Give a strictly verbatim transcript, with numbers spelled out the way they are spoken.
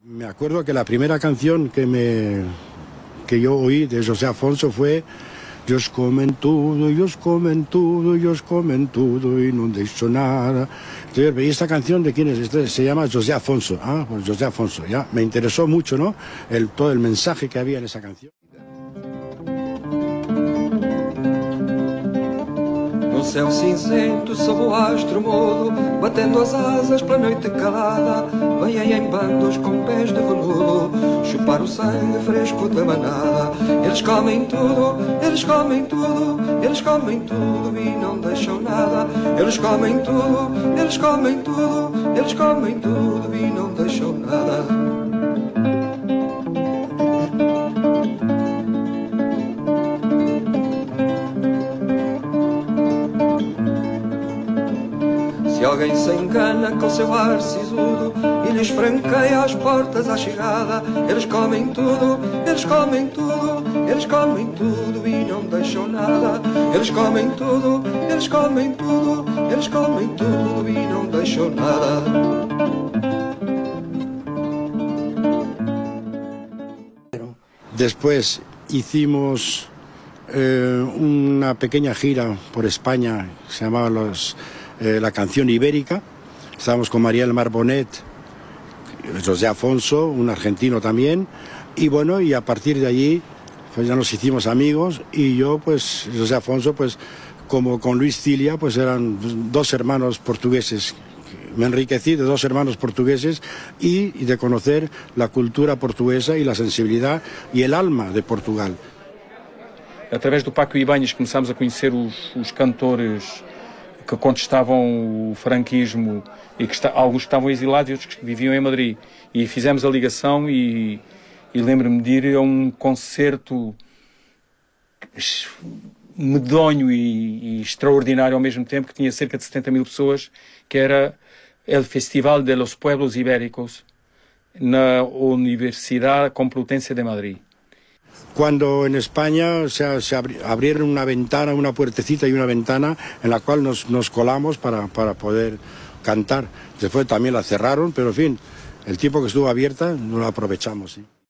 Me acuerdo que la primera canción que, me, que yo oí de José Afonso fue Ellos comen todo, ellos comen todo, ellos comen todo y no deixo nada. ¿Y esta canción de quién es? Este se llama José Afonso. Ah, pues José Afonso, ya. Me interesó mucho, ¿no? El, todo el mensaje que había en esa canción. No céu cinzento, sob o astro mudo, batendo as asas pela noite calada, vêm em bandos com pés de veludo, chupar o sangue fresco da manada. Eles comem tudo, eles comem tudo, eles comem tudo e não deixam nada. Eles comem tudo, eles comem tudo, eles comem tudo e não deixam nada. Se alguém se engana com seu ar sisudo e lhes franqueia as portas à chegada, eles comem tudo, eles comem tudo, eles comem tudo e não deixam nada. Eles comem tudo, eles comem tudo, eles comem tudo e não deixam nada. Después hicimos eh, una pequeña gira por España, se llamaba los... Eh, la canción ibérica. Estábamos con Mariel Marbonet, José Afonso, un argentino también, y bueno, y a partir de allí pues ya nos hicimos amigos, y yo pues, José Afonso, pues como con Luis Cilia, pues eran dos hermanos portugueses. Me enriquecí de dos hermanos portugueses y, y de conocer la cultura portuguesa y la sensibilidad y el alma de Portugal. Através do Paco Ibáñez começámos a conhecer os, os cantores que contestavam o franquismo e que está, alguns estavam exilados e outros que viviam em Madrid. E fizemos a ligação e, e lembro-me de ir a um concerto medonho e, e extraordinário ao mesmo tempo, que tinha cerca de setenta mil pessoas, que era el Festival de los Pueblos Ibéricos na Universidade Complutense de Madrid. Cuando en España se, se abrieron una ventana, una puertecita y una ventana en la cual nos, nos colamos para, para poder cantar. Después también la cerraron, pero en fin, el tiempo que estuvo abierta no la aprovechamos. ¿Sí?